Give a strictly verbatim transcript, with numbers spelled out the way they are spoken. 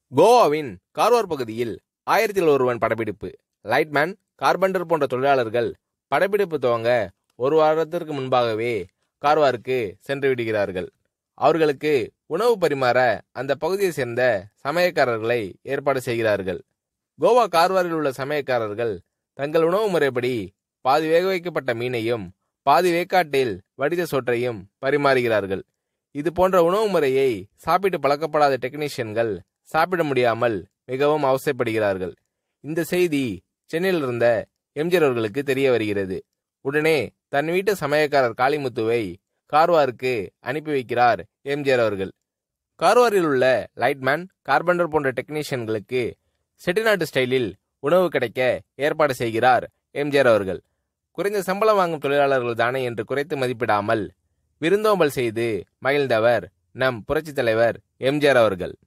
கோவாவின் கார்வார் பகுதியில் ஆயிரத்தில் ஒருவன் படப்பிடிப்பு. லைட்மேன், கார்பெண்டர் போன்ற தொழிலாளர்கள் படப்பிடிப்பு துவங்க ஒரு வாரத்திற்கு முன்பாகவே கார்வாருக்கு சென்று விடுகிறார்கள். அவர்களுக்கு உணவு பரிமாற அந்த பகுதியை சேர்ந்த சமயக்காரர்களை ஏற்பாடு செய்கிறார்கள். கோவா கார்வாரில் உள்ள சமயக்காரர்கள் தங்கள் உணவு முறைப்படி பாதி வேக வைக்கப்பட்ட மீனையும் பாதி வேக்காட்டில் வடித்த சோற்றையும் பரிமாறுகிறார்கள். இது போன்ற உணவு முறையை சாப்பிட்டு பழக்கப்படாத டெக்னீஷியன்கள் சாப்பிட முடியாமல் மிகவும் அவசரப்படுகிறார்கள். இந்த செய்தி சென்னையில் இருந்த எம்ஜிஆர் அவர்களுக்கு தெரிய வருகிறது. உடனே தன் வீட்டு சமயக்காரர் காளிமுத்துவை கார்வாருக்கு அனுப்பி வைக்கிறார் எம்ஜிஆர் அவர்கள். கார்வாரில் உள்ள லைட்மேன், கார்பெண்டர் போன்ற டெக்னீஷியன்களுக்கு செட்டிநாட்டு ஸ்டைலில் உணவு கிடைக்க ஏற்பாடு செய்கிறார் எம்ஜிஆர் அவர்கள். குறைந்த சம்பளம் வாங்கும் தொழிலாளர்கள் தானே என்று குறைத்து மதிப்பிடாமல் விருந்தோம்பல் செய்து மகிழ்ந்தவர் நம் புரட்சி தலைவர் எம்ஜிஆர் அவர்கள்.